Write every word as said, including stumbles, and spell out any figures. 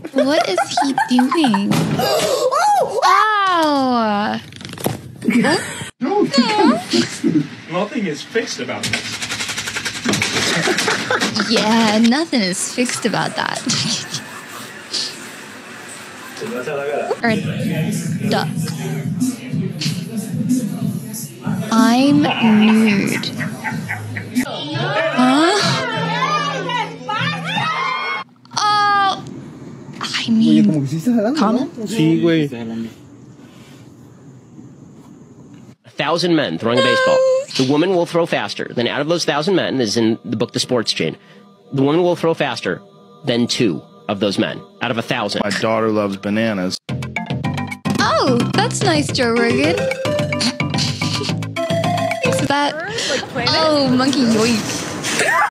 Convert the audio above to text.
What is he doing? Ow! No, nothing is fixed about this. Yeah, nothing is fixed about that. Or duck. I'm nude. Huh? Oh, I mean, come. Sí, güey. A thousand men throwing a baseball. The woman will throw faster. Then out of those thousand men, this is in the book The Sports Chain, the woman will throw faster than two of those men out of a thousand. My daughter loves bananas. Oh, that's nice, Joe Rogan. Is that? Oh, monkey yoink.